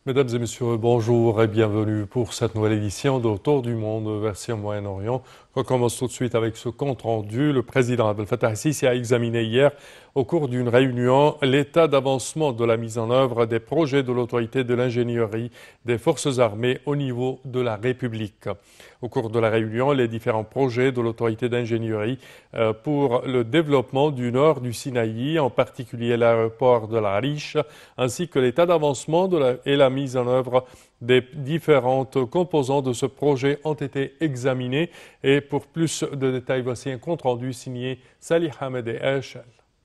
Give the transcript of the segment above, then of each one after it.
Mesdames et messieurs, bonjour et bienvenue pour cette nouvelle édition d'Autour du monde version Moyen-Orient. On commence tout de suite avec ce compte rendu. Le président Abdel Fattah el-Sisi a examiné hier, au cours d'une réunion, l'état d'avancement de la mise en œuvre des projets de l'autorité de l'ingénierie des forces armées au niveau de la République. Au cours de la réunion, les différents projets de l'autorité d'ingénierie pour le développement du nord du Sinaï, en particulier l'aéroport de la Riche, ainsi que l'état d'avancement et la mise en œuvre des différentes composantes de ce projet ont été examinés. Et pour plus de détails, voici un compte-rendu signé Salih Hamed et Echel.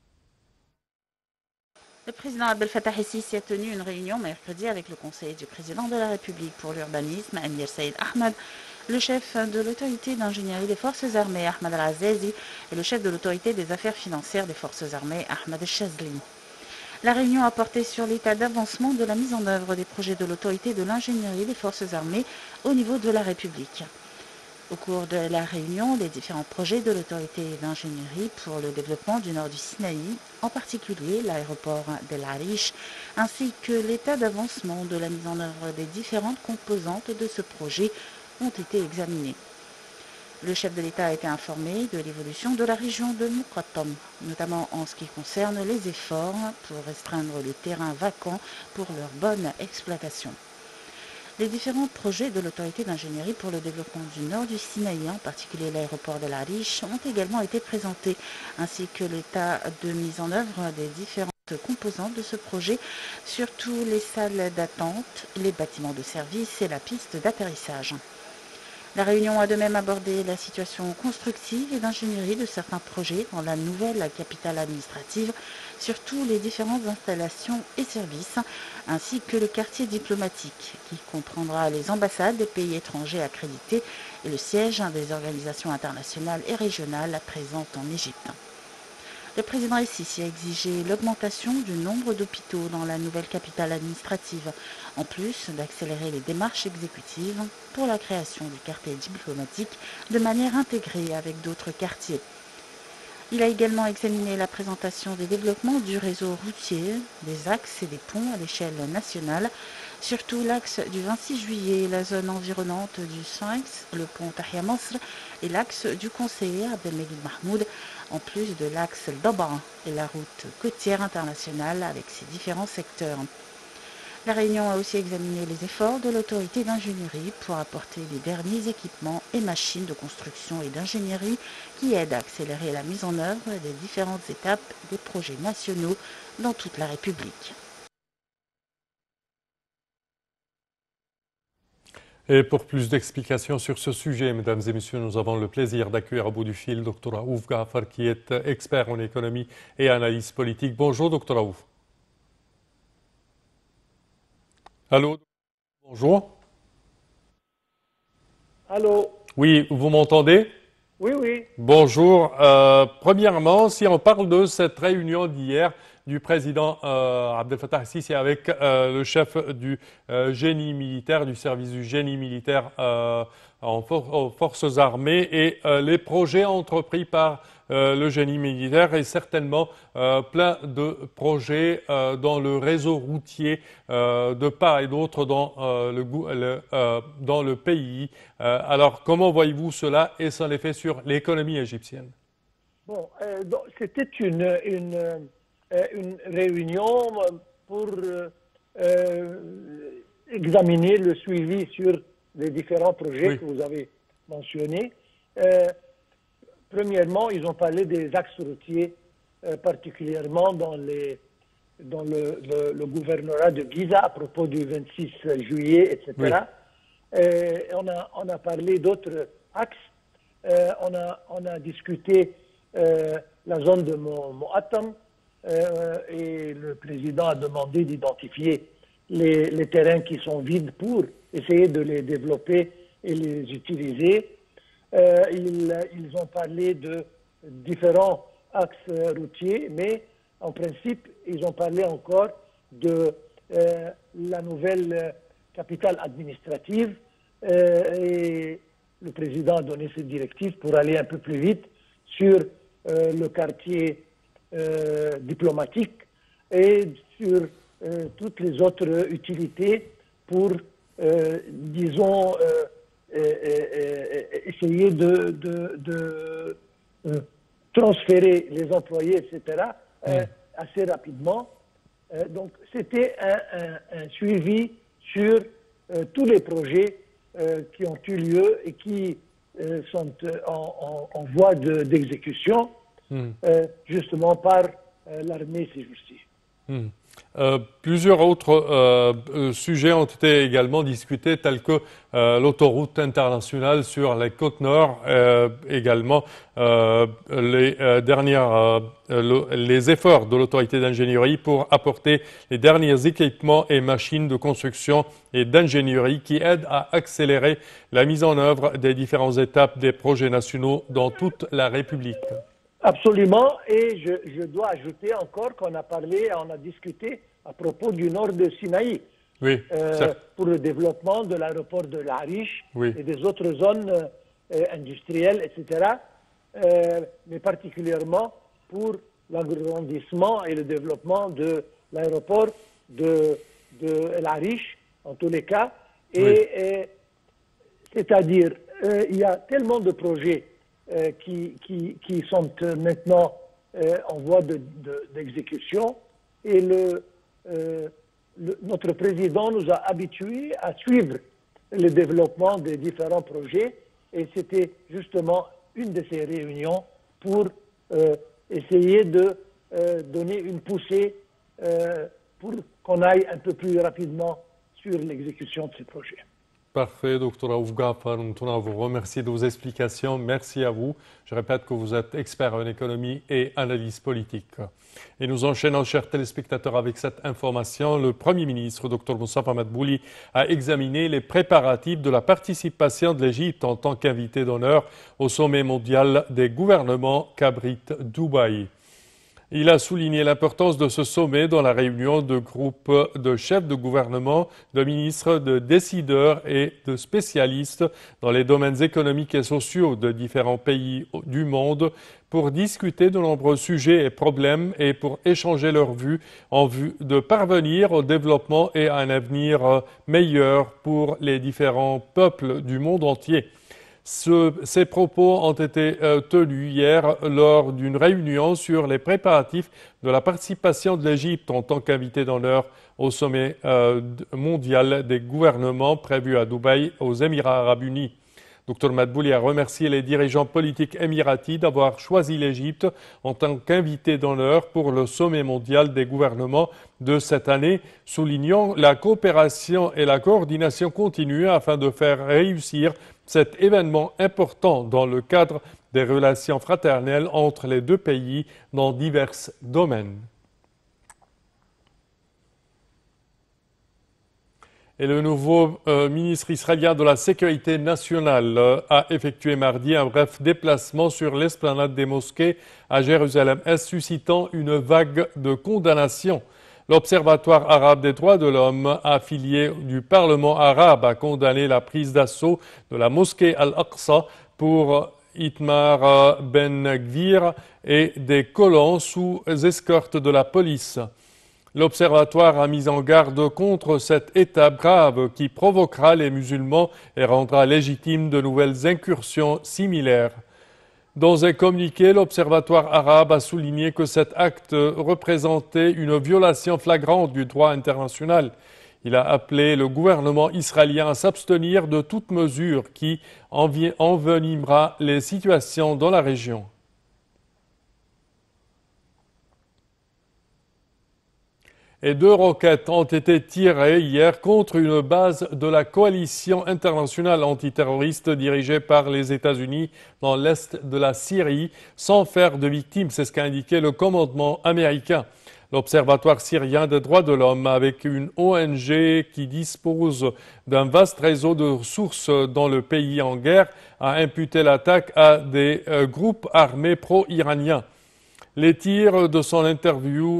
Le président Abdel Fattah el-Sisi a tenu une réunion mercredi avec le conseiller du président de la République pour l'urbanisme, Amir Saïd Ahmed, le chef de l'autorité d'ingénierie des forces armées, Ahmed Al-Azazi, et le chef de l'autorité des affaires financières des forces armées, Ahmed El-Chazli. La réunion a porté sur l'état d'avancement de la mise en œuvre des projets de l'autorité de l'ingénierie des forces armées au niveau de la République. Au cours de la réunion, les différents projets de l'autorité d'ingénierie pour le développement du nord du Sinaï, en particulier l'aéroport d'El Arish, ainsi que l'état d'avancement de la mise en œuvre des différentes composantes de ce projet ont été examinés. Le chef de l'État a été informé de l'évolution de la région de Moukatam, notamment en ce qui concerne les efforts pour restreindre le terrain vacant pour leur bonne exploitation. Les différents projets de l'autorité d'ingénierie pour le développement du nord du Sinaï, en particulier l'aéroport de la Riche, ont également été présentés, ainsi que l'état de mise en œuvre des différentes composantes de ce projet, surtout les salles d'attente, les bâtiments de service et la piste d'atterrissage. La réunion a de même abordé la situation constructive et d'ingénierie de certains projets dans la nouvelle capitale administrative, surtout les différentes installations et services, ainsi que le quartier diplomatique, qui comprendra les ambassades des pays étrangers accrédités et le siège des organisations internationales et régionales présentes en Égypte. Le président el-Sisi a exigé l'augmentation du nombre d'hôpitaux dans la nouvelle capitale administrative, en plus d'accélérer les démarches exécutives pour la création du quartier diplomatique de manière intégrée avec d'autres quartiers. Il a également examiné la présentation des développements du réseau routier, des axes et des ponts à l'échelle nationale, surtout l'axe du 26 juillet, la zone environnante du Sphinx, le pont Tahia Masr et l'axe du conseiller Abdelmejid Mahmoud, en plus de l'axe Daba et la route côtière internationale avec ses différents secteurs. La réunion a aussi examiné les efforts de l'autorité d'ingénierie pour apporter les derniers équipements et machines de construction et d'ingénierie qui aident à accélérer la mise en œuvre des différentes étapes des projets nationaux dans toute la République. Et pour plus d'explications sur ce sujet, mesdames et messieurs, nous avons le plaisir d'accueillir à bout du fil Dr Raouf Gafar, qui est expert en économie et analyse politique. Bonjour, Dr Raouf. Allô, bonjour. Allô? Oui, vous m'entendez? Oui, oui. Bonjour. Premièrement, si on parle de cette réunion d'hier du président Abdel Fattah el-Sisi avec le chef du génie militaire, du service du génie militaire aux forces armées et les projets entrepris par le génie militaire et certainement plein de projets dans le réseau routier de part et d'autre dans le pays. Alors, comment voyez-vous cela et son effet sur l'économie égyptienne? Bon, c'était une réunion pour examiner le suivi sur les différents projets Oui. que vous avez mentionnés. Premièrement, ils ont parlé des axes routiers, particulièrement dans le gouvernorat de Giza à propos du 26 juillet, etc. Oui. On a parlé d'autres axes. On a discuté la zone de Moatam et le président a demandé d'identifier les terrains qui sont vides pour essayer de les développer et les utiliser. Ils ont parlé de différents axes routiers, mais en principe, ils ont parlé encore de la nouvelle capitale administrative et le président a donné ses directives pour aller un peu plus vite sur le quartier diplomatique et sur toutes les autres utilités pour, disons, essayer de transférer les employés, etc., assez rapidement. Donc, c'était un suivi sur tous les projets qui ont eu lieu et qui sont en voie d'exécution, justement par l'armée ces jours-ci. Plusieurs autres sujets ont été également discutés, tels que l'autoroute internationale sur les côtes nord, également les efforts de l'autorité d'ingénierie pour apporter les derniers équipements et machines de construction et d'ingénierie qui aident à accélérer la mise en œuvre des différentes étapes des projets nationaux dans toute la République. Absolument, et je dois ajouter encore qu'on a parlé, on a discuté à propos du nord de Sinaï, oui, pour le développement de l'aéroport de l'Arish et des autres zones industrielles, etc., mais particulièrement pour l'agrandissement et le développement de l'aéroport de l'Arish, en tous les cas, c'est-à-dire il y a tellement de projets qui sont maintenant en voie d'exécution et notre président nous a habitués à suivre le développement des différents projets et c'était justement une de ces réunions pour essayer de donner une poussée pour qu'on aille un peu plus rapidement sur l'exécution de ces projets. Parfait, Dr. Raouf Ghaffar, nous tenons à vous remercier de vos explications. Merci à vous. Je répète que vous êtes expert en économie et analyse politique. Et nous enchaînons, chers téléspectateurs, avec cette information. Le Premier ministre, Dr. Moustapha Madbouli, a examiné les préparatifs de la participation de l'Égypte en tant qu'invité d'honneur au sommet mondial des gouvernements qu'abrite Dubaï. Il a souligné l'importance de ce sommet dans la réunion de groupes de chefs de gouvernement, de ministres, de décideurs et de spécialistes dans les domaines économiques et sociaux de différents pays du monde pour discuter de nombreux sujets et problèmes et pour échanger leurs vues en vue de parvenir au développement et à un avenir meilleur pour les différents peuples du monde entier. Ces propos ont été tenus hier lors d'une réunion sur les préparatifs de la participation de l'Égypte en tant qu'invité d'honneur au sommet mondial des gouvernements prévu à Dubaï, aux Émirats arabes unis. Dr Madbouli a remercié les dirigeants politiques émiratis d'avoir choisi l'Égypte en tant qu'invité d'honneur pour le sommet mondial des gouvernements de cette année, soulignant la coopération et la coordination continue afin de faire réussir cet événement important dans le cadre des relations fraternelles entre les deux pays dans divers domaines. Et le nouveau ministre israélien de la Sécurité nationale a effectué mardi un bref déplacement sur l'esplanade des mosquées à Jérusalem-Est, suscitant une vague de condamnation. L'Observatoire arabe des droits de l'homme, affilié du Parlement arabe, a condamné la prise d'assaut de la mosquée Al-Aqsa pour Itmar Ben-Gvir et des colons sous escorte de la police. L'Observatoire a mis en garde contre cette étape grave qui provoquera les musulmans et rendra légitimes de nouvelles incursions similaires. Dans un communiqué, l'Observatoire arabe a souligné que cet acte représentait une violation flagrante du droit international. Il a appelé le gouvernement israélien à s'abstenir de toute mesure qui envenimera les situations dans la région. Et 2 roquettes ont été tirées hier contre une base de la coalition internationale antiterroriste dirigée par les États-Unis dans l'est de la Syrie, sans faire de victimes. C'est ce qu'a indiqué le commandement américain. L'Observatoire syrien des droits de l'homme, avec une ONG qui dispose d'un vaste réseau de ressources dans le pays en guerre, a imputé l'attaque à des groupes armés pro-iraniens. Les tirs de son intervenue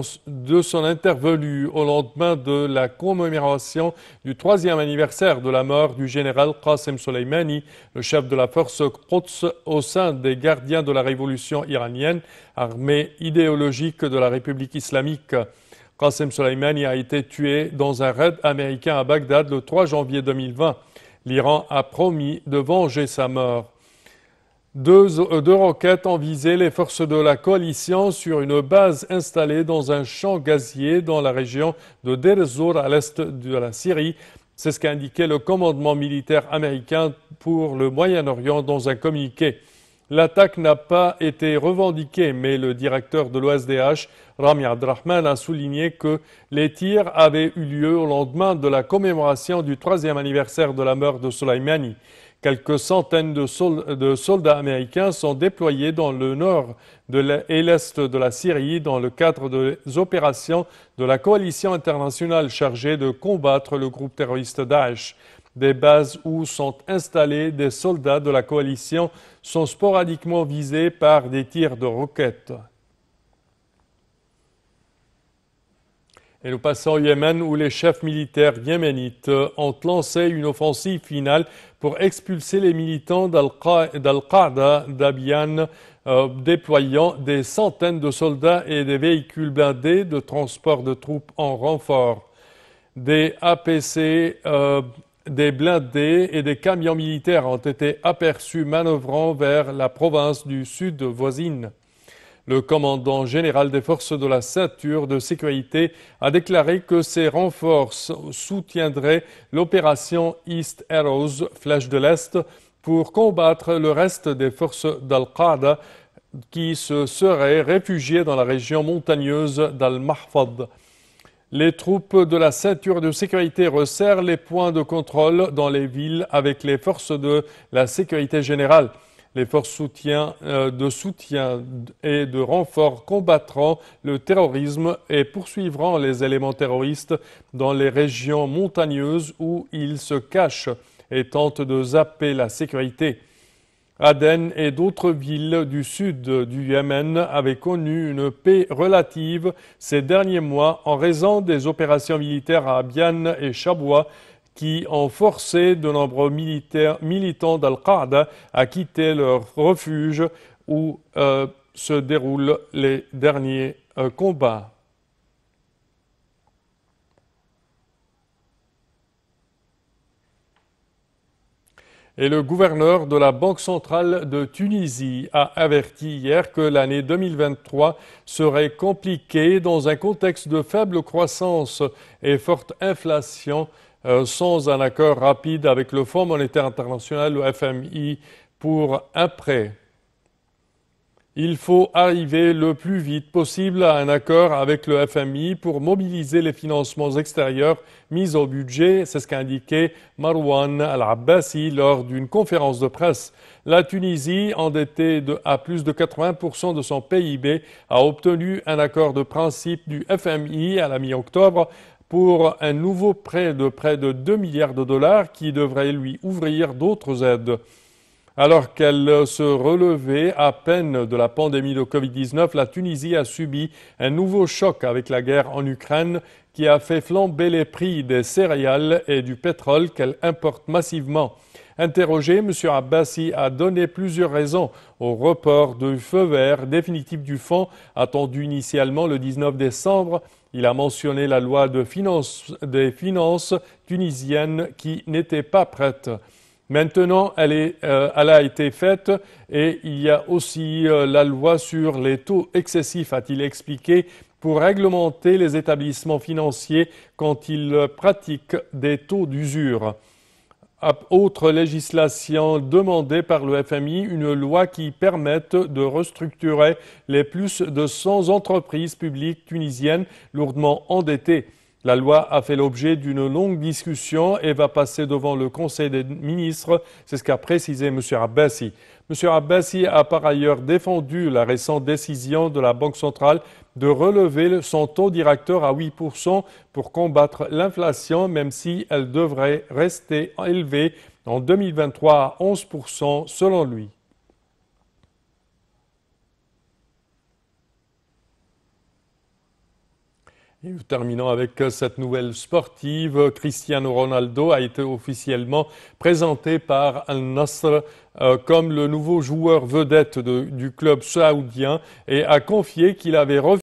au lendemain de la commémoration du 3e anniversaire de la mort du général Qasem Soleimani, le chef de la force Quds au sein des gardiens de la révolution iranienne, armée idéologique de la République islamique. Qasem Soleimani a été tué dans un raid américain à Bagdad le 3 janvier 2020. L'Iran a promis de venger sa mort. Deux roquettes ont visé les forces de la coalition sur une base installée dans un champ gazier dans la région de Deir ez-Zor à l'est de la Syrie. C'est ce qu'a indiqué le commandement militaire américain pour le Moyen-Orient dans un communiqué. L'attaque n'a pas été revendiquée, mais le directeur de l'OSDH, Rami Abdrahman, a souligné que les tirs avaient eu lieu au lendemain de la commémoration du 3e anniversaire de la mort de Soleimani. Quelques centaines de soldats américains sont déployés dans le nord et l'est de la Syrie dans le cadre des opérations de la coalition internationale chargée de combattre le groupe terroriste Daesh. Des bases où sont installés des soldats de la coalition sont sporadiquement visées par des tirs de roquettes. Et nous passons au Yémen où les chefs militaires yéménites ont lancé une offensive finale pour expulser les militants d'Al-Qaïda d'Abyan, déployant des centaines de soldats et des véhicules blindés de transport de troupes en renfort. Des APC, des blindés et des camions militaires ont été aperçus manœuvrant vers la province du sud voisine. Le commandant général des forces de la ceinture de sécurité a déclaré que ces renforts soutiendraient l'opération East Arrows, Flèche de l'Est, pour combattre le reste des forces d'Al-Qaïda qui se seraient réfugiées dans la région montagneuse d'Al-Mahfad. Les troupes de la ceinture de sécurité resserrent les points de contrôle dans les villes avec les forces de la sécurité générale. Les forces de soutien et de renfort combattront le terrorisme et poursuivront les éléments terroristes dans les régions montagneuses où ils se cachent et tentent de zapper la sécurité. Aden et d'autres villes du sud du Yémen avaient connu une paix relative ces derniers mois en raison des opérations militaires à Abyan et Shabwa qui ont forcé de nombreux militants d'Al-Qaïda à quitter leur refuge où se déroulent les derniers combats. Et le gouverneur de la Banque centrale de Tunisie a averti hier que l'année 2023 serait compliquée dans un contexte de faible croissance et forte inflation sans un accord rapide avec le Fonds monétaire international, le FMI, pour un prêt. Il faut arriver le plus vite possible à un accord avec le FMI pour mobiliser les financements extérieurs mis au budget, c'est ce qu'a indiqué Marwan Al-Abbasi lors d'une conférence de presse. La Tunisie, endettée à plus de 80% de son PIB, a obtenu un accord de principe du FMI à la mi-octobre pour un nouveau prêt de près de 2 milliards de dollars qui devrait lui ouvrir d'autres aides. Alors qu'elle se relevait à peine de la pandémie de Covid-19, la Tunisie a subi un nouveau choc avec la guerre en Ukraine qui a fait flamber les prix des céréales et du pétrole qu'elle importe massivement. Interrogé, M. Abbasi a donné plusieurs raisons au report du feu vert définitif du fonds attendu initialement le 19 décembre. Il a mentionné la loi des finances tunisiennes qui n'était pas prête. Maintenant, elle a été faite et il y a aussi la loi sur les taux excessifs, a-t-il expliqué, pour réglementer les établissements financiers quand ils pratiquent des taux d'usure. Autre législation demandée par le FMI, une loi qui permette de restructurer les plus de 100 entreprises publiques tunisiennes lourdement endettées. La loi a fait l'objet d'une longue discussion et va passer devant le Conseil des ministres, c'est ce qu'a précisé M. Abbasi. M. Abbasi a par ailleurs défendu la récente décision de la Banque centrale de relever son taux directeur à 8% pour combattre l'inflation, même si elle devrait rester élevée en 2023 à 11% selon lui. Et nous terminons avec cette nouvelle sportive. Cristiano Ronaldo a été officiellement présenté par Al-Nassr comme le nouveau joueur vedette du club saoudien et a confié qu'il avait refusé